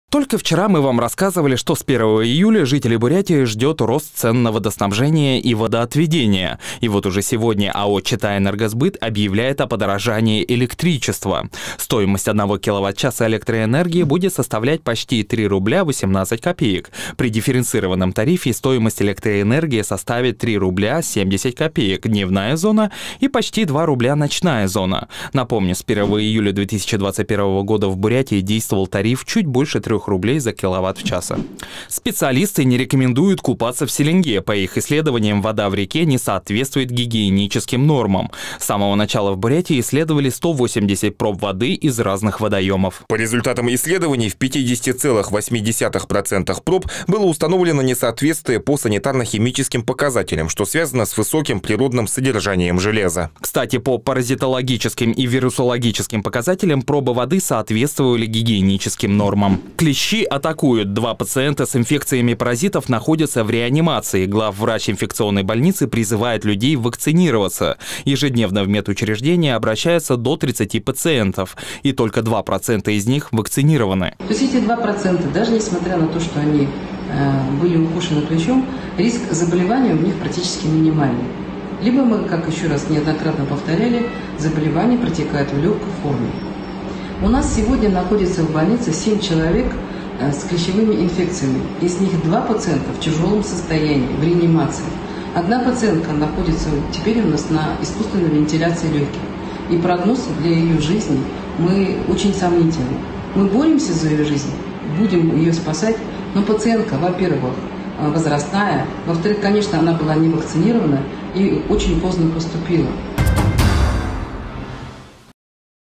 Только вчера мы вам рассказывали, что с 1 июля жителей Бурятии ждет рост цен на водоснабжение и водоотведение. И вот уже сегодня АО «Чита-Энергосбыт» объявляет о подорожании электричества. Стоимость 1 киловатт-часа электроэнергии будет составлять почти 3 рубля 18 копеек. При дифференцированном тарифе стоимость электроэнергии составит 3 рубля 70 копеек дневная зона и почти 2 рубля ночная зона. Напомню, с 1 июля 2021 года в Бурятии действовал тариф чуть больше 3 рублей за киловатт в час. Специалисты не рекомендуют купаться в Селенге. По их исследованиям, вода в реке не соответствует гигиеническим нормам. С самого начала в Бурятии исследовали 180 проб воды из разных водоемов. По результатам исследований в 50,8% проб было установлено несоответствие по санитарно-химическим показателям, что связано с высоким природным содержанием железа. Кстати, по паразитологическим и вирусологическим показателям пробы воды соответствовали гигиеническим нормам. Клещи атакуют. 2 пациента с инфекциями паразитов находятся в реанимации. Главврач инфекционной больницы призывает людей вакцинироваться. Ежедневно в медучреждение обращаются до 30 пациентов. И только 2% из них вакцинированы. То есть эти 2%, даже несмотря на то, что они были укушены клещом, риск заболевания у них практически минимальный. Либо мы, как еще раз неоднократно повторяли, заболевание протекает в легкой форме. У нас сегодня находится в больнице 7 человек с клещевыми инфекциями. Из них 2 пациента в тяжелом состоянии, в реанимации. 1 пациентка находится теперь у нас на искусственной вентиляции легких. И прогноз для ее жизни мы очень сомнительны. Мы боремся за ее жизнь, будем ее спасать, но пациентка, во-первых, возрастная, во-вторых, конечно, она была не вакцинирована и очень поздно поступила.